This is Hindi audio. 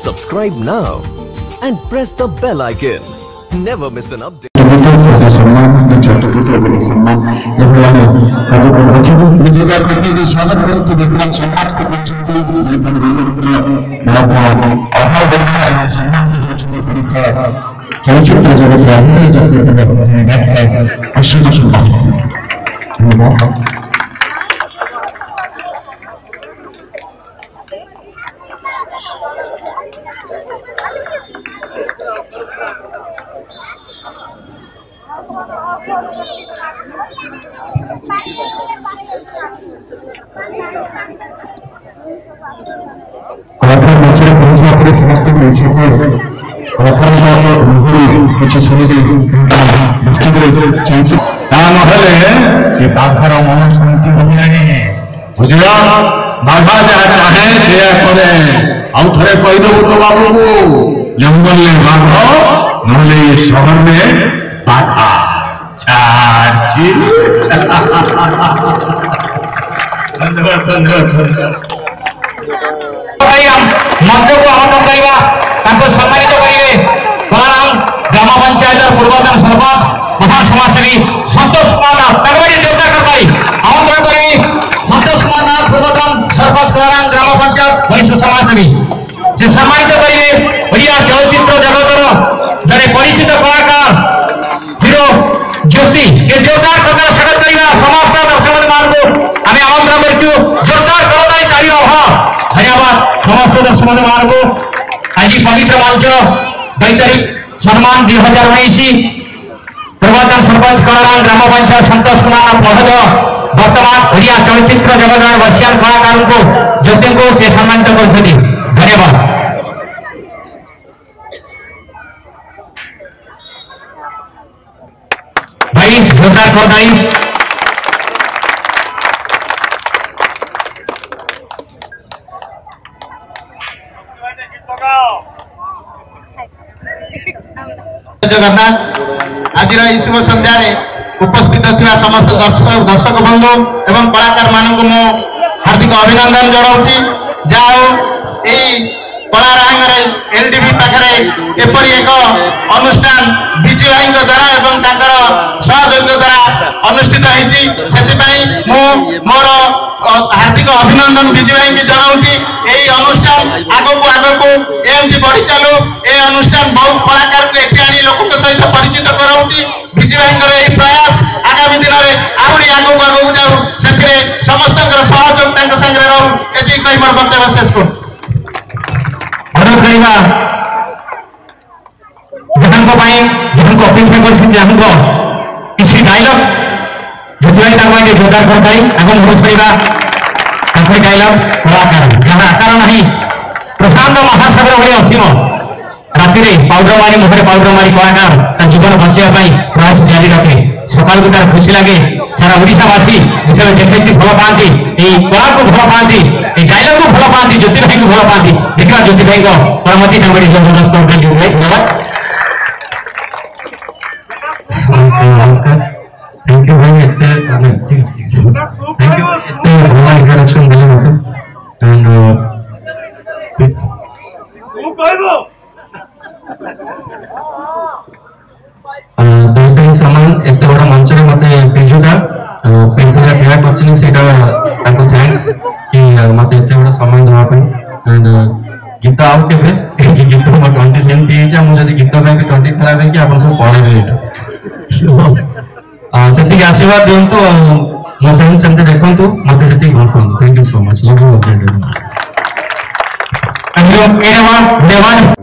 Subscribe now and press the bell icon. Never miss an update. चलचित्र जगत समस्त बाघर मन शांति बुझला बाघा जहाँ चाहे से आउ थे कहीदेबू तो बाबू को जंगल में बाघ नहले शहर में बाघा मंच को आमंत्रण करवा सम्मानित करेंगे ग्राम पंचायत पूर्वतन सरपंच प्रधान समाजसेवी संतोष कुमार नाथ जोरदार आमंत्रण करें संतोष कुमार नाथ पूर्वतन सरपंच कलारांग ग्राम पंचायत वरिष्ठ समाजसेवी से सम्मानित करेंगे ओडिया चलचित्र जगतर जड़े परिचित कलाकार हीरो ज्योति के जोरदार स्वागत करवा समस्त दर्शक मान आम आमंत्रण कर जोरदार धन्यवाद समस्त दर्शक मान आज पवित्र मंच दैतारी सम्मान 2019 पूर्वतन सरपंच कलारांग ग्राम पंचायत संतोष कुमार नाथ महोदय वर्तमान ओडिया चलचित्र जगत वर्षियान कलाकार को ज्योति को से सम्मानित कर धन्यवाद। भाई जोरदार बधाई। जगन्नाथ आज शुभ संध्या उपस्थित थिबा समस्त दर्शक बंधु एवं कलाकार मानक मु हार्दिक अभिनंदन जनाऊँगी। जाओ कलाराहांगारे L.D.V पाखरे एपरी एक अनुष्ठान विजय भाई द्वारा एवं सहयोग द्वारा अनुष्ठित होती मोर हार्दिक अभिनंदन विजय भाई की जनाऊँगी। यही अनुष्ठान आगक एमती बढ़ी चलू ए अनुष्ठान बहुत कलाकार को एटी आनी लोक सहित परिचित कराऊँगी। विजय भाई प्रयास आगामी दिन में आहरी आगक जाऊ से समस्त सहयोग सागर रहू ये कही मोर वक्तव्य शेष कर अपेक्षा किसी डायलग ज्योति भाई जोरदार करता आगे डायलग कलाकार जहाँ आकार नहीं प्रशांत महासागर भाई असीम राति पाउडर मारी मुहरे पाउडर मारी कलाकार जीवन बचाई प्रयास जारी रखे सकाल को तार खुशी लगे सारा ओडिशावासी जिते देखते भल पाती कला को भल पाती डायलग को भल पाती ज्योति भाई को भल पाती देखा ज्योति भाई को परमति जबरदस्त धन्यवाद। नमस्कार थैंक यू भाई थैंक यू भला इंट्रोडक्शन दिले मते एंड दैतारी सम्मान एत बड़ा मंच रे मते पिजुटा क्रिया करछनी सेटा ताको थैंक्स कि मते एत बड़ा सम्मान देवा पे एंड गीत आउ केबे गीत म 20 सेंटी हिचा मु जदी गीत गाके 20 खराब है कि आपन सब पढे एटा से आशीर्वाद दिंतु मो फ्रेंड्स एमते देखंतु मते से भल पांतु। Thank you so much love you. धन्यवाद।